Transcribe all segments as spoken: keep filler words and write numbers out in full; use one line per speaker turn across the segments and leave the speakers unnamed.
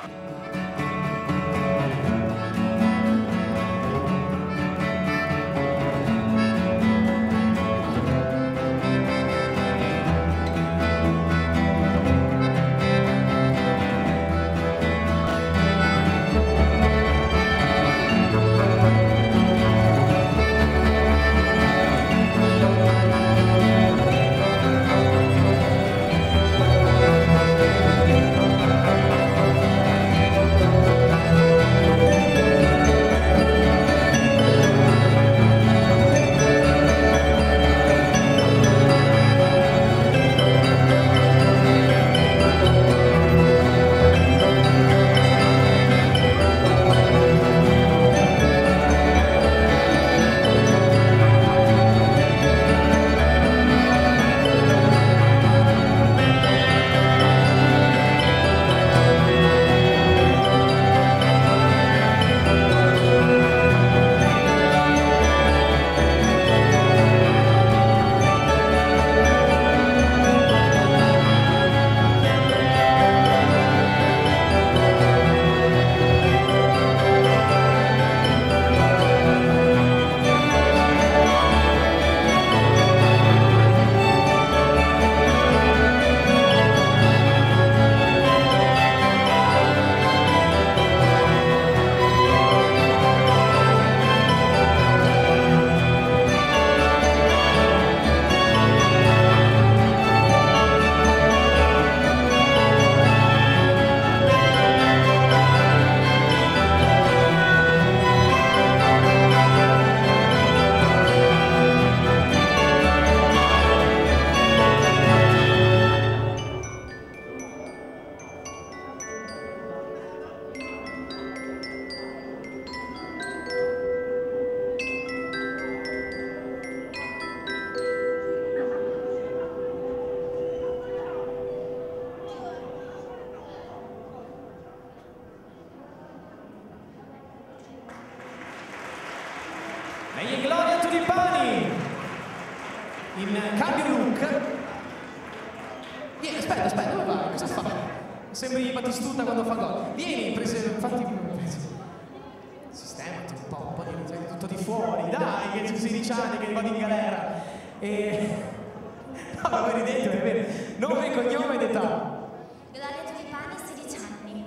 Lei è Gloria Tulipani in cambio look. Vieni, aspetta, aspetta, dove vai? Cosa fa? Sembri Battistuta quando fa gol. Vieni, prese, fatti sistemati un po', un po' di tutto di fuori, dai, che c'è sedici anni che vado in galera. E no, ma voi ridete, è vero. Nome, cognome ed età.
Gloria Tulipani, sedici anni.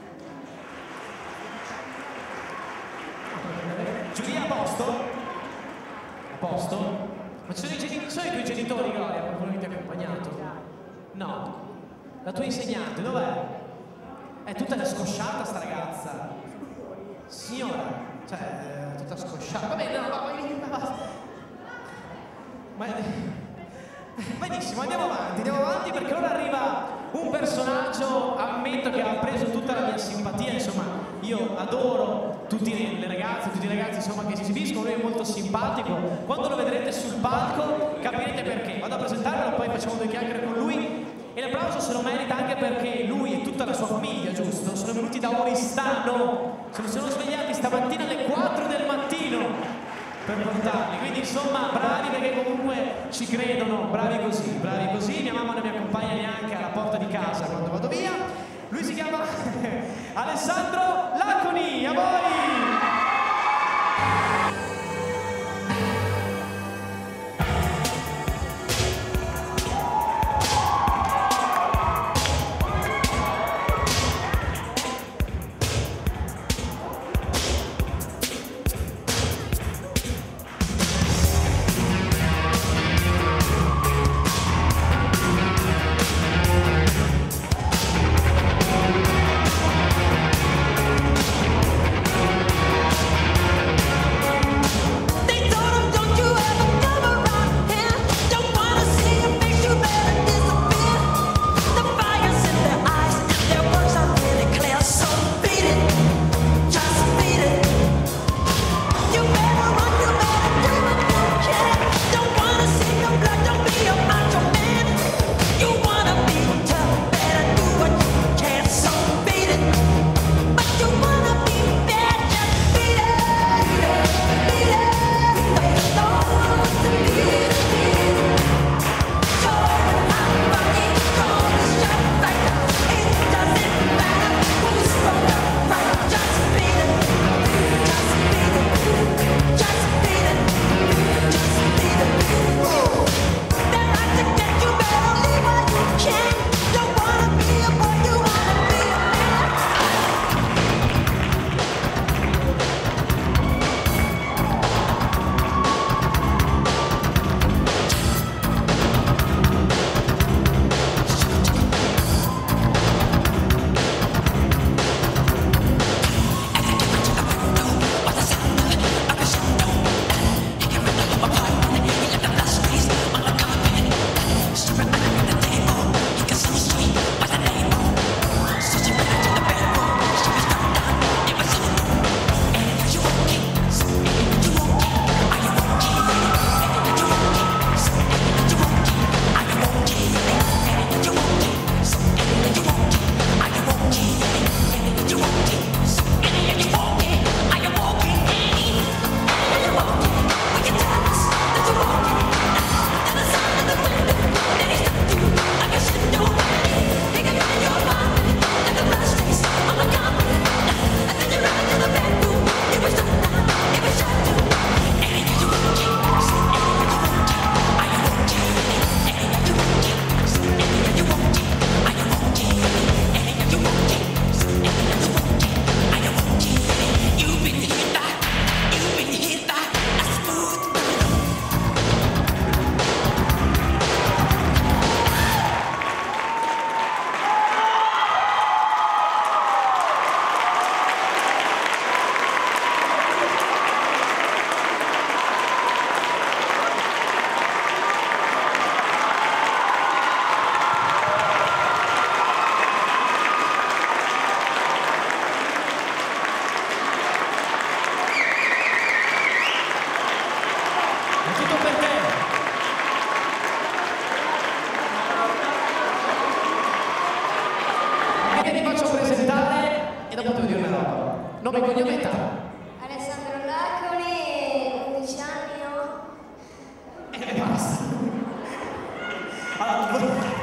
Giulia, a posto? A posto? Ma ci sono i, genitori, sono i tuoi genitori, Gloria, qualcuno che ti ha accompagnato? No. La tua insegnante, dov'è? È tutta scosciata sta ragazza. Signora, cioè, è tutta scosciata. Va bene, no, va, va, va. Ma... benissimo, andiamo avanti, andiamo avanti perché ora arriva un personaggio, ammetto che ha preso tutta la mia simpatia, insomma, io adoro tutte le ragazze, tutti i ragazzi insomma che si esibiscono, lui è molto simpatico, quando lo vedrete sul palco capirete perché. Vado a presentarlo, poi facciamo due chiacchiere con lui e l'applauso se lo merita anche perché lui e tutta la sua famiglia, giusto? Sono venuti da Oristano, se ne sono svegliati stamattina alle quattro del mattino per portarli, quindi insomma bravi perché comunque ci credono, bravi così, bravi così. Mia mamma non mi accompagna neanche alla porta di casa quando vado via. Lui si chiama Alessandro Laconi, a voi! Nome e cognome età?
Alessandro Laconi, undici anni ho.
E basta. Allora,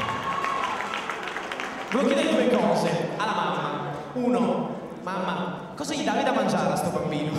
volevo chiedere due cose alla mamma. Uno, mamma, cosa gli davi da mangiare a sto bambino?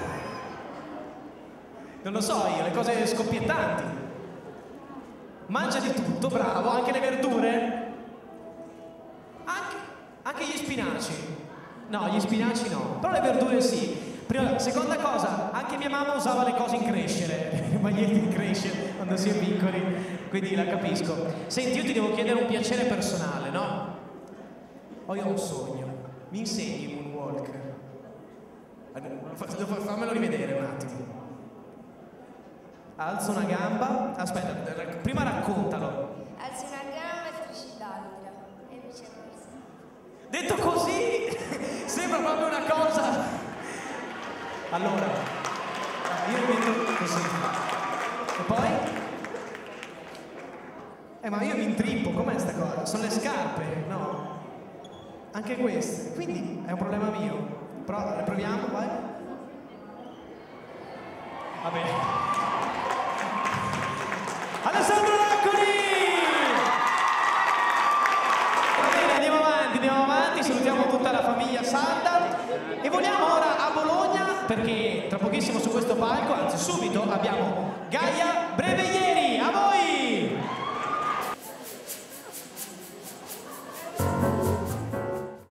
Non lo so io, le cose scoppiettanti. Mangia di tutto, bravo, anche le verdure? Anche, anche gli spinaci? No, gli spinaci no, però le verdure sì. Prima, seconda cosa, anche mia mamma usava le cose in crescere, le magliette in crescere quando si è piccoli, quindi la capisco. Senti, io ti devo chiedere un piacere personale, no? Ho io un sogno, mi insegni il moonwalk? Fammelo rivedere un attimo. Alzo una gamba, aspetta, prima raccontalo.
Alzi una gamba e strisci l'altra. E viceversa.
Detto così, sembra proprio una cosa. Allora, io mi metto così. E poi? Eh, ma io mi intrippo, com'è sta cosa? Sono le scarpe, no? Anche queste. Quindi è un problema mio. Però, proviamo, vai. Va bene. Alessandro Laconi! Va bene, andiamo avanti, andiamo avanti, salutiamo tutta la famiglia Sanda e vogliamo ora a Bologna perché tra pochissimo su questo palco, anzi subito, abbiamo Gaia Breveglieri!